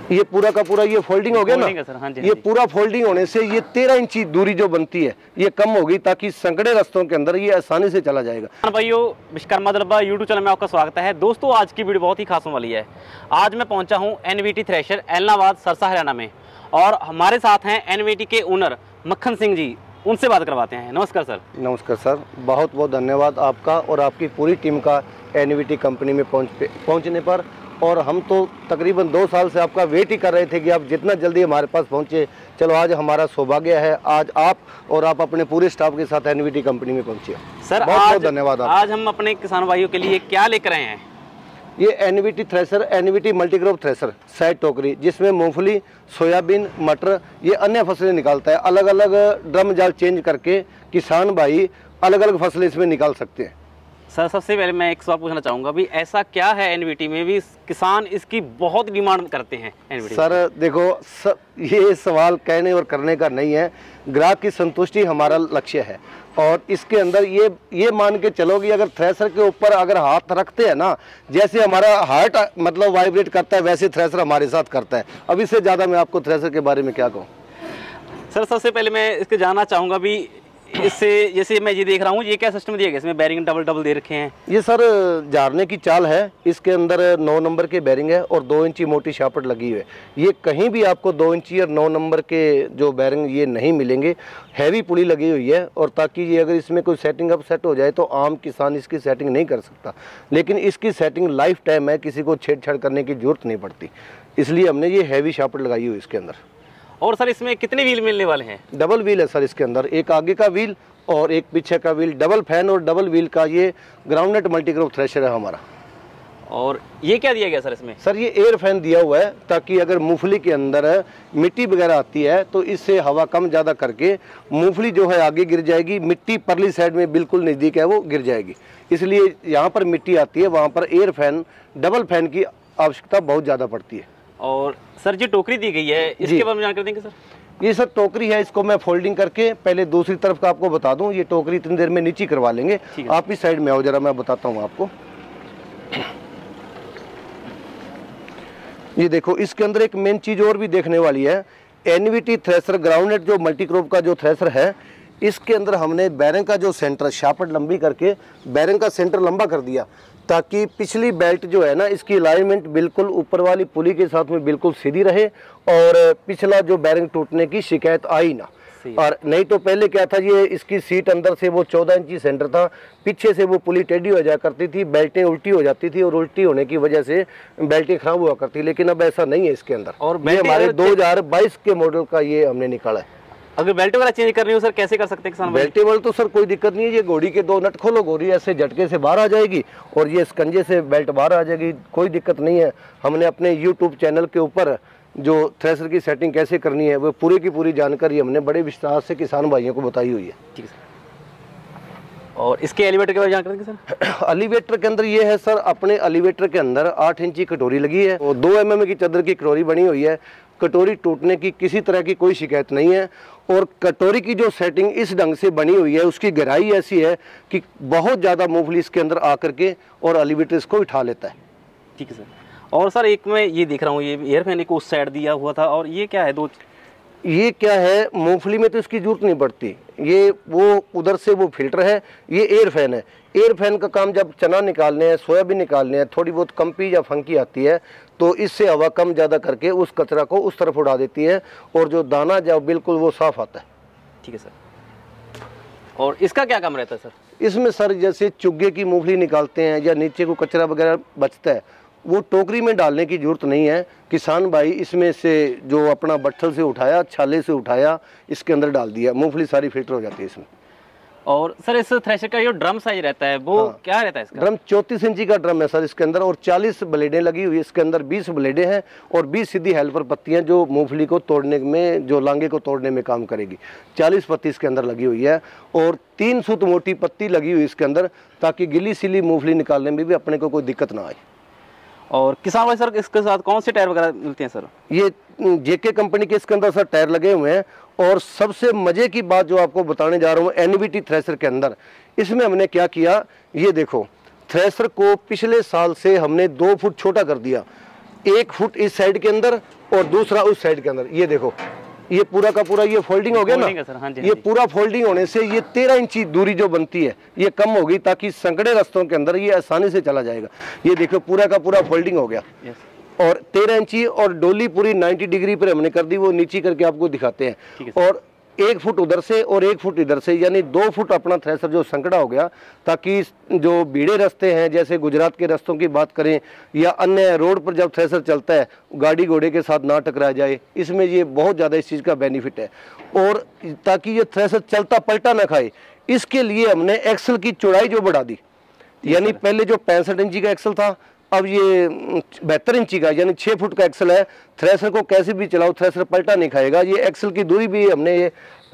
ये पूरा का पूरा ये फोल्डिंग हो गया ना सर, हाँ जी, ये पूरा फोल्डिंग होने से ये 13 इंची दूरी जो बनती है ये कम होगी, ताकि संकड़े रास्तों के अंदर ये आसानी से चला जाएगा। भाइयों, विश्वकर्मा दरबार यूट्यूब चैनल में आपका स्वागत है। दोस्तों, आज की वीडियो बहुत ही खास होने वाली है। आज मैं पहुंचा हूं एनवीटी थ्रेशर ऐलनाबाद सरसा हरियाणा में, और हमारे साथ हैं एनवीटी के ओनर मक्खन सिंह जी। उनसे बात करवाते हैं। नमस्कार सर। नमस्कार सर, बहुत बहुत धन्यवाद आपका और आपकी पूरी टीम का एनवीटी कंपनी में पहुंचने पर। और हम तो तकरीबन 2 साल से आपका वेट ही कर रहे थे कि आप जितना जल्दी हमारे पास पहुंचे। चलो, आज हमारा सौभाग्य है, आज आप और आप अपने पूरे स्टाफ के साथ एनवीटी कंपनी में पहुंचे। सर, बहुत बहुत धन्यवाद। आज हम अपने किसान भाइयों के लिए क्या लेकर आए हैं? ये NVT thresher, NVT multicrop thresher side टोकरी, जिसमें मूंगफली, सोयाबीन, मटर, ये अन्य फसलें निकालता है। अलग अलग ड्रम जाल चेंज करके किसान भाई अलग अलग फसलें इसमें निकाल सकते हैं। सर, सबसे पहले मैं एक सवाल पूछना चाहूँगा भी, ऐसा क्या है एनवीटी में भी किसान इसकी बहुत डिमांड करते हैं एनवीटी? सर देखो, ये सवाल कहने और करने का नहीं है, ग्राहक की संतुष्टि हमारा लक्ष्य है। और इसके अंदर ये मान के चलो कि अगर थ्रेशर के ऊपर अगर हाथ रखते हैं ना, जैसे हमारा हार्ट मतलब वाइब्रेट करता है, वैसे थ्रेशर हमारे साथ करता है। अब इससे ज़्यादा मैं आपको थ्रेशर के बारे में क्या कहूँ? सर, सबसे पहले मैं इसके जानना चाहूँगा भी, इससे जैसे मैं ये देख रहा हूँ, ये क्या सिस्टम दिया गया? इसमें बैरिंग डबल दे रखे हैं। ये सर झाड़ने की चाल है, इसके अंदर 9 नंबर के बैरिंग है और 2 इंची मोटी शापट लगी हुई है। ये कहीं भी आपको 2 इंची और 9 नंबर के जो बैरिंग ये नहीं मिलेंगे। हैवी पुली लगी हुई है, और ताकि ये अगर इसमें कोई सेटिंग अप सेट हो जाए तो आम किसान इसकी सेटिंग नहीं कर सकता, लेकिन इसकी सेटिंग लाइफ टाइम है, किसी को छेड़छाड़ करने की जरूरत नहीं पड़ती। इसलिए हमने ये हैवी शापट लगाई हुई इसके अंदर। और सर, इसमें कितने व्हील मिलने वाले हैं? डबल व्हील है सर इसके अंदर, एक आगे का व्हील और एक पीछे का व्हील। डबल फैन और डबल व्हील का ये ग्राउंडनेट मल्टीक्रॉप थ्रेशर है हमारा। और ये क्या दिया गया सर इसमें? सर, ये एयर फैन दिया हुआ है, ताकि अगर मूंगफली के अंदर मिट्टी वगैरह आती है तो इससे हवा कम ज़्यादा करके मूंगफली जो है आगे गिर जाएगी। मिट्टी परली साइड में बिल्कुल नज़दीक है, वो गिर जाएगी। इसलिए यहाँ पर मिट्टी आती है, वहाँ पर एयर फैन, डबल फैन की आवश्यकता बहुत ज़्यादा पड़ती है। और सर, जो टोकरी दी गई है, इसके बारे में जानकारी देंगे सर? ये सर टोकरी है, इसको मैं फोल्डिंग करके पहले दूसरी तरफ का आपको बता दूं। ये टोकरी इतनी देर में नीचे करवा लेंगे। आप इस साइड में आओ जरा, मैं बताता हूं आपको। ये देखो, इसके अंदर एक मेन चीज और भी देखने वाली है। एनवीटी थ्रेशर ग्राउंडनेट जो मल्टीक्रॉप का जो थ्रेशर है, इसके अंदर हमने बैरिंग का जो सेंटर शापट लंबी करके बैरिंग का सेंटर लंबा कर दिया, ताकि पिछली बेल्ट जो है ना, इसकी अलाइनमेंट बिल्कुल ऊपर वाली पुली के साथ में बिल्कुल सीधी रहे और पिछला जो बैरिंग टूटने की शिकायत आई ना। और नहीं तो पहले क्या था, ये इसकी सीट अंदर से वो 14 इंची सेंटर था, पीछे से वो पुली टेढ़ी हो जाया करती थी, बेल्टें उल्टी हो जाती थी और उल्टी होने की वजह से बेल्टें खराब हुआ करती। लेकिन अब ऐसा नहीं है इसके अंदर। और ये हमारे 2022 के मॉडल का ये हमने निकाला है। अगर बेल्ट वगैरह चेंज करनी हो सर, कैसे कर सकते हैं किसान? बेल्टे वाले तो सर कोई दिक्कत नहीं है, ये घोड़ी के 2 नट खोलो, घोड़ी ऐसे झटके से बाहर आ जाएगी और ये स्कंजे से बेल्ट बाहर आ जाएगी, कोई दिक्कत नहीं है। हमने अपने यूट्यूब चैनल के ऊपर जो थ्रेशर की सेटिंग कैसे करनी है, वो पूरी की पूरी जानकारी हमने बड़े विस्तार से किसान भाइयों को बताई हुई है। ठीक है सर। और इसके एलिवेटर के बारे में जानकारी देंगे सर? एलिवेटर के अंदर ये है सर, अपने एलिवेटर के अंदर 8 इंची कटोरी लगी है और 2 mm की चादर की कटोरी बनी हुई है। कटोरी टूटने की किसी तरह की कोई शिकायत नहीं है। और कटोरी की जो सेटिंग इस ढंग से बनी हुई है, उसकी गहराई ऐसी है कि बहुत ज़्यादा मूंगफली इसके अंदर आकर के और एलिवेटर इसको उठा लेता है। ठीक है सर। और सर, एक मैं ये देख रहा हूँ, ये एयर फैन को उस साइड दिया हुआ था, और ये क्या है? ये क्या है, मूंगफली में तो इसकी जरूरत नहीं पड़ती, ये वो उधर से वो फिल्टर है, ये एयर फैन है। एयर फैन का काम जब चना निकालने हैं, सोयाबीन निकालने हैं, थोड़ी बहुत कंपी या फंकी आती है तो इससे हवा कम ज़्यादा करके उस कचरा को उस तरफ उड़ा देती है और जो दाना जब बिल्कुल वो साफ आता है। ठीक है सर। और इसका क्या काम रहता है सर? इसमें सर जैसे चुग्गे की मूंगफली निकालते हैं या नीचे को कचरा वगैरह बचता है, वो टोकरी में डालने की जरूरत नहीं है। किसान भाई इसमें से जो अपना बट्ठल से उठाया, छाले से उठाया, इसके अंदर डाल दिया, मूंगफली सारी फिल्टर हो जाती है इसमें। और सर, इस थ्रेशर का जो ड्रम साइज रहता है वो क्या रहता है इसका? ड्रम 34 इंची का ड्रम है सर इसके अंदर, और 40 ब्लेडें लगी हुई है इसके अंदर। 20 ब्लेडें हैं और 20 सीधी हेल्पर पत्तियां जो मूंगफली को तोड़ने में, जो लांगे को तोड़ने में काम करेगी। 40 पत्ती इसके अंदर लगी हुई है और 3 सूत मोटी पत्ती लगी हुई इसके अंदर, ताकि गिली सिली मूंगफली निकालने में भी अपने को कोई दिक्कत ना आए। और किसान भाई सर, इसके साथ कौन से टायर वगैरह मिलते हैं सर? ये जेके कंपनी के इसके अंदर सर टायर लगे हुए हैं। और सबसे मजे की बात जो आपको बताने जा रहा हूँ, एनवीटी थ्रेशर के अंदर इसमें हमने क्या किया, ये देखो, थ्रेशर को पिछले साल से हमने 2 फुट छोटा कर दिया। 1 फुट इस साइड के अंदर और दूसरा उस साइड के अंदर। ये देखो, ये पूरा का पूरा ये फोल्डिंग हो गया ना, हाँ जी, ये पूरा फोल्डिंग होने से ये 13 इंची दूरी जो बनती है ये कम होगी, ताकि संकड़े रास्तों के अंदर ये आसानी से चला जाएगा। ये देखो पूरा का पूरा फोल्डिंग हो गया और 13 इंची, और डोली पूरी 90 डिग्री पर हमने कर दी, वो नीचे करके आपको दिखाते हैं। और 1 फुट उधर से और 1 फुट इधर से, यानी 2 फुट अपना थ्रेसर जो संकड़ा हो गया, ताकि जो भीड़े रास्ते हैं, जैसे गुजरात के रास्तों की बात करें या अन्य रोड पर जब थ्रेसर चलता है गाड़ी घोड़े के साथ ना टकरा जाए, इसमें ये बहुत ज़्यादा इस चीज़ का बेनिफिट है। और ताकि ये थ्रेसर चलता पलटा ना खाए, इसके लिए हमने एक्सल की चौड़ाई जो बढ़ा दी, यानी पहले जो 65 इंची का एक्सल था, अब ये 72 इंची का, यानी 6 फुट का एक्सल है। थ्रेसर को कैसे भी चलाओ, थ्रेसर पलटा नहीं खाएगा। ये एक्सल की दूरी भी हमने ये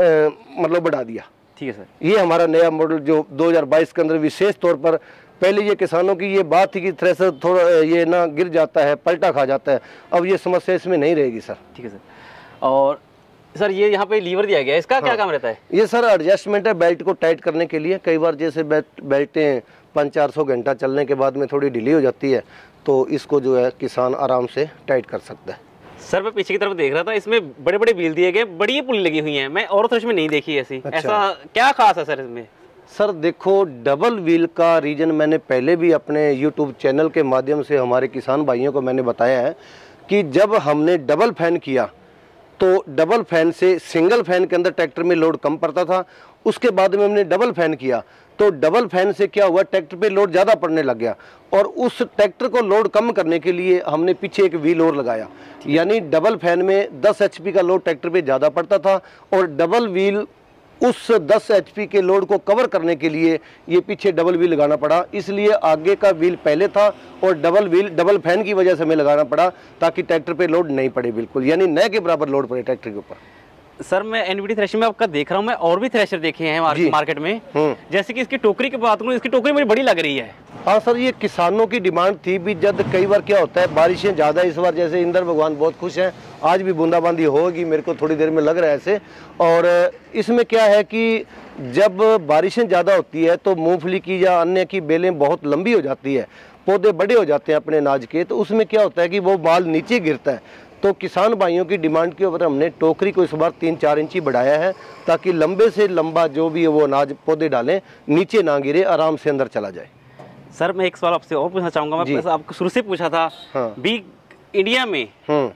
मतलब बढ़ा दिया। ठीक है सर। ये हमारा नया मॉडल जो 2022 के अंदर विशेष तौर पर, पहले ये किसानों की ये बात थी कि थ्रेसर थोड़ा ये ना गिर जाता है, पलटा खा जाता है, अब ये समस्या इसमें नहीं रहेगी सर। ठीक है सर। और सर ये यहाँ पे लीवर दिया गया है, इसका क्या काम रहता है? ये सर एडजस्टमेंट है बेल्ट को टाइट करने के लिए। कई बार जैसे बेल्टें 500-400 घंटा चलने के बाद में थोड़ी ढीली हो जाती है, तो इसको जो है किसान आराम से टाइट कर सकता है। सर मैं पीछे की तरफ देख रहा था, इसमें बड़े बड़े व्हील दिए गए, बड़ी पुली लगी हुई है, मैं और थ्रेश में नहीं देखी ऐसी। अच्छा। ऐसा क्या खास है सर इसमें? सर देखो, डबल व्हील का रीजन मैंने पहले भी अपने यूट्यूब चैनल के माध्यम से हमारे किसान भाइयों को मैंने बताया है कि जब हमने डबल फैन किया तो डबल फैन से सिंगल फैन के अंदर ट्रैक्टर में लोड कम पड़ता था। उसके बाद में हमने डबल फैन किया तो डबल फैन से क्या हुआ, ट्रैक्टर पे लोड ज़्यादा पड़ने लग गया, और उस ट्रैक्टर को लोड कम करने के लिए हमने पीछे एक व्हील और लगाया। यानी डबल फैन में 10 HP का लोड ट्रैक्टर पे ज़्यादा पड़ता था, और डबल व्हील उस 10 HP के लोड को कवर करने के लिए ये पीछे डबल व्हील लगाना पड़ा। इसलिए आगे का व्हील पहले था और डबल व्हील डबल फैन की वजह से हमें लगाना पड़ा, ताकि ट्रैक्टर पे लोड नहीं पड़े बिल्कुल, यानी नए के बराबर लोड पड़े ट्रैक्टर के ऊपर। सर मैं एनवीटी थ्रेशर में आपका देख रहा हूँ, मैं और भी थ्रेशर देखे हैं मार्केट में, जैसे कि इसकी टोकरी की बात करूँ, इसकी टोकरी मुझे बड़ी लग रही है। हाँ सर, ये किसानों की डिमांड थी भी। जब कई बार क्या होता है, बारिशें ज़्यादा इस बार, जैसे इंद्र भगवान बहुत खुश हैं, आज भी बूंदाबांदी होगी, मेरे को थोड़ी देर में लग रहा है ऐसे। और इसमें क्या है कि जब बारिशें ज़्यादा होती है तो मूंगफली की या अन्य की बेलें बहुत लंबी हो जाती है, पौधे बड़े हो जाते हैं अपने अनाज के, तो उसमें क्या होता है कि वो माल नीचे गिरता है। तो किसान भाइयों की डिमांड के ऊपर हमने टोकरी को इस बार 3-4 इंची बढ़ाया है, ताकि लंबे से लंबा जो भी है वो अनाज पौधे डालें, नीचे ना गिरे, आराम से अंदर चला जाए। सर मैं एक सवाल आपसे और पूछना चाहूँगा, मैं आपको शुरू से पूछा था। हाँ। भी इंडिया में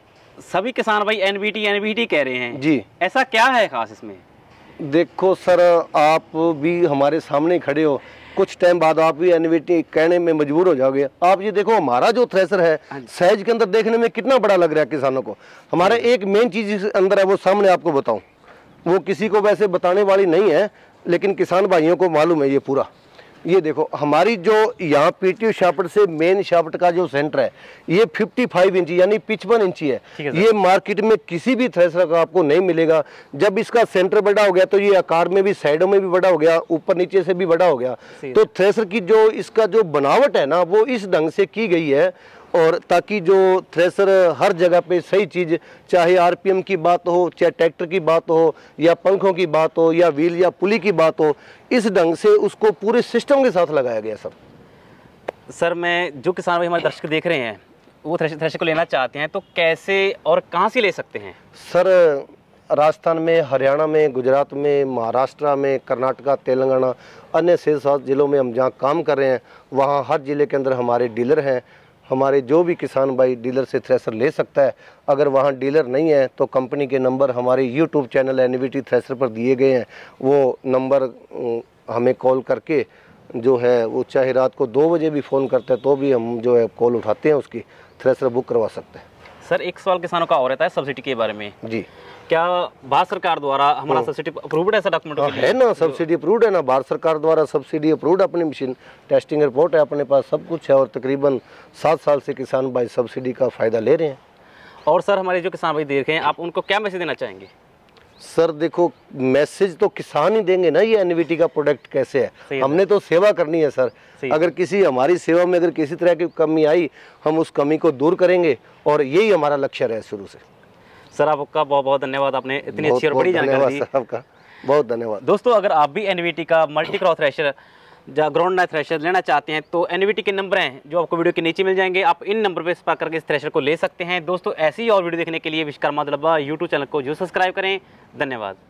सभी किसान भाई एनवीटी कह रहे हैं जी, ऐसा क्या है खास इसमें? देखो सर, आप भी हमारे सामने खड़े हो, कुछ टाइम बाद आप भी एनवीटी कहने में मजबूर हो जाओगे। आप ये देखो, हमारा जो थ्रेसर है साइज के अंदर देखने में कितना बड़ा लग रहा है किसानों को। हमारा एक मेन चीज इस अंदर है, वो सामने आपको बताऊं, वो किसी को वैसे बताने वाली नहीं है, लेकिन किसान भाइयों को मालूम है ये पूरा। ये देखो, हमारी जो यहाँ पीटीओ शाफ्ट से मेन शाफ्ट का जो सेंटर है, ये 55 इंची यानी 55 इंची है। ये मार्केट में किसी भी थ्रेसर का आपको नहीं मिलेगा। जब इसका सेंटर बड़ा हो गया तो ये आकार में भी, साइडों में भी बड़ा हो गया, ऊपर नीचे से भी बड़ा हो गया। तो थ्रेसर की जो इसका जो बनावट है ना, वो इस ढंग से की गई है, और ताकि जो थ्रेसर हर जगह पे सही चीज़, चाहे आरपीएम की बात हो, चाहे ट्रैक्टर की बात हो, या पंखों की बात हो, या व्हील या पुली की बात हो, इस ढंग से उसको पूरे सिस्टम के साथ लगाया गया सब। सर मैं, जो किसान भाई हमारे दर्शक देख रहे हैं वो थ्रेशर को लेना चाहते हैं, तो कैसे और कहाँ से ले सकते हैं? सर राजस्थान में, हरियाणा में, गुजरात में, महाराष्ट्र में, कर्नाटका, तेलंगाना, अन्य 6-7 जिलों में हम जहाँ काम कर रहे हैं, वहाँ हर ज़िले के अंदर हमारे डीलर हैं। हमारे जो भी किसान भाई डीलर से थ्रेसर ले सकता है। अगर वहाँ डीलर नहीं है तो कंपनी के नंबर हमारे यूट्यूब चैनल एनवीटी थ्रेसर पर दिए गए हैं, वो नंबर हमें कॉल करके जो है, वो चाहे रात को 2 बजे भी फ़ोन करते हैं तो भी हम जो है कॉल उठाते हैं, उसकी थ्रेसर बुक करवा सकते हैं। सर एक सवाल किसानों का और रहता है सब्सिडी के बारे में। जी, क्या भारत सरकार द्वारा हमारा सब्सिडी अप्रूव्ड है? डॉक्यूमेंट है ना, सब्सिडी अप्रूव्ड है ना, भारत सरकार द्वारा सब्सिडी अप्रूव्ड, अपनी मशीन टेस्टिंग रिपोर्ट है अपने पास, सब कुछ है, और तकरीबन 7 साल से किसान भाई सब्सिडी का फ़ायदा ले रहे हैं। और सर हमारे जो किसान भाई देख रहे हैं, आप उनको क्या मैसेज देना चाहेंगे? सर देखो, मैसेज तो किसान ही देंगे ना, ये एनवीटी का प्रोडक्ट कैसे है, हमने तो सेवा करनी है सर। अगर किसी हमारी सेवा में अगर किसी तरह की कमी आई, हम उस कमी को दूर करेंगे, और यही हमारा लक्ष्य रहा शुरू से। सर आपका बहुत बहुत धन्यवाद, आपने इतनी अच्छी और बड़ी जानकारी दी। आपका बहुत धन्यवाद। दोस्तों अगर आप भी एनवीटी का multi crop thresher ground knife thresher लेना चाहते हैं तो एनवीटी के नंबर हैं जो आपको वीडियो के नीचे मिल जाएंगे, आप इन नंबर पर संपर्क करके इस थ्रेशर को ले सकते हैं। दोस्तों ऐसी ही और वीडियो देखने के लिए विश्वकर्मा दलब्बा यूट्यूब चैनल को जो सब्सक्राइब करें। धन्यवाद।